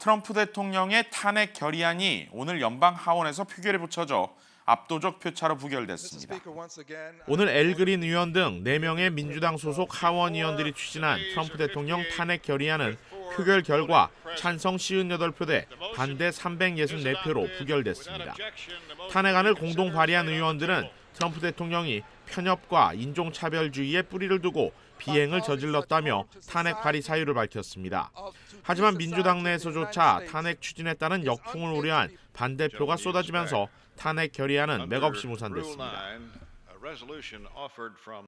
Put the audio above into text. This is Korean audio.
트럼프 대통령의 탄핵 결의안이 오늘 연방 하원에서 표결에 붙여져 압도적 표차로 부결됐습니다. 오늘 엘 그린 의원 등 4명의 민주당 소속 하원 의원들이 추진한 트럼프 대통령 탄핵 결의안은 표결 결과 찬성 58표 대 반대 364표로 부결됐습니다. 탄핵안을 공동 발의한 의원들은 트럼프 대통령이 편협과 인종차별주의에 뿌리를 두고 비행을 저질렀다며 탄핵 발의 사유를 밝혔습니다. 하지만 민주당 내에서조차 탄핵 추진에 따른 역풍을 우려한 반대표가 쏟아지면서 탄핵 결의안은 맥없이 무산됐습니다.